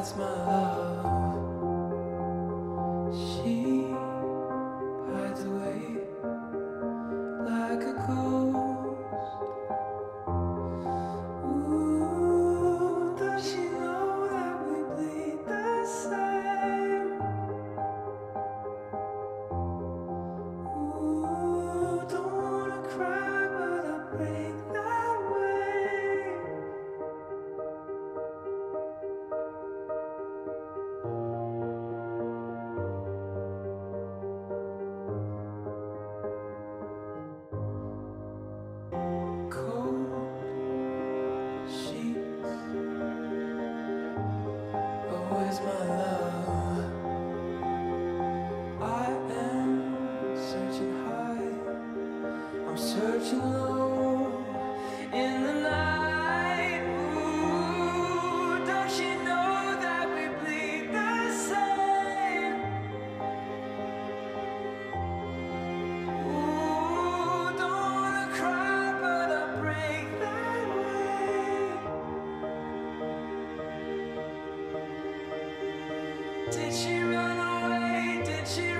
is my love? She hides away like a ghost. Ooh, does she know that we bleed the same? Ooh, don't wanna cry, but I break that way. Cold sheets. Oh, where's my love? I am searching high. I'm searching low in the night. Ooh, does she know that we bleed the same? Ooh, don't wanna cry, but I break that way. Did she run away? Did she